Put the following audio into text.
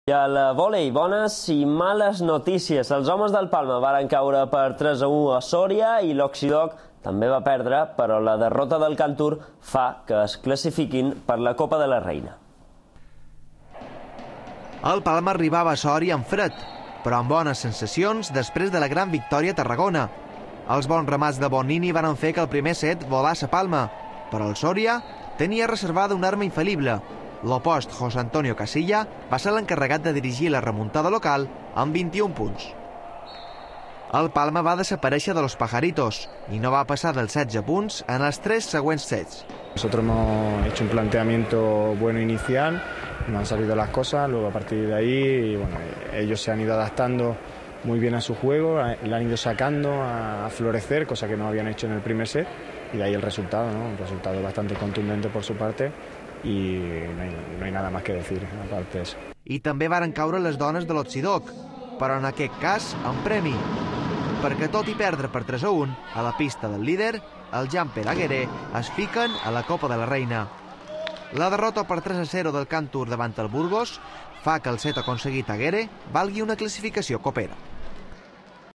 I al vòlei, bones i males notícies. Els homes del Palma varen caure per 3-1 a Sòria i l'Oxidoc també va perdre, però la derrota del Cantur fa que es classifiquin per la Copa de la Reina. El Palma arribava a Sòria amb fred, però amb bones sensacions després de la gran victòria a Tarragona. Els bons remats de Bonini van fer que el primer set volàs a Palma, però el Sòria tenia reservada una arma infal·lible. L'opost José Antonio Casilla va ser l'encarregat de dirigir la remuntada local amb 21 punts. El Palma va desaparèixer de los pajaritos i no va passar dels 16 punts en els 3 següents sets. Nosotros hemos hecho un planteamiento bueno inicial, no han salido las cosas, luego a partir de ahí bueno, ellos se han ido adaptando muy bien a su juego, la han ido sacando a florecer, cosa que no habían hecho en el primer set, y de ahí el resultado, ¿no? Un resultado bastante contundente por su parte y no hay nada más que decir aparte de eso. I també varen caure les dones de l'Oxidoc, però en aquest cas amb premi, perquè tot i perdre per 3-1 a la pista del líder, el Jamper Agueré es fiquen a la Copa de la Reina. La derrota per 3-0 del Cantur davant el Burgos fa que el set aconseguit a Agueré valgui una classificació copera.